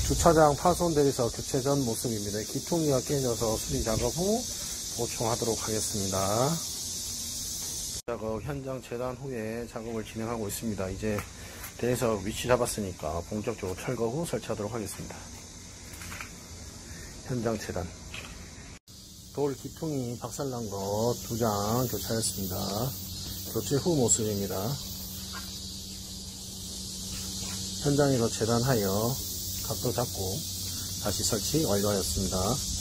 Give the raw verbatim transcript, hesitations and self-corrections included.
주차장 파손 대리석 교체 전 모습입니다. 기통이가 깨져서 수리 작업 후 보충하도록 하겠습니다. 작업 현장 재단 후에 작업을 진행하고 있습니다. 이제 대리석 위치 잡았으니까 본격적으로 철거 후 설치하도록 하겠습니다. 현장 재단. 돌 기통이 박살난 것 두 장 교체하였습니다. 교체 후 모습입니다. 현장에서 재단하여 각도 잡고 다시 설치 완료하였습니다.